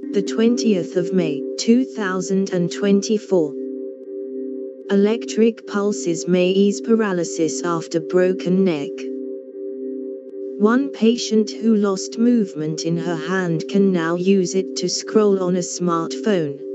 the 20th of May, 2024. Electric pulses may ease paralysis after broken neck. One patient who lost movement in her hand can now use it to scroll on a smartphone.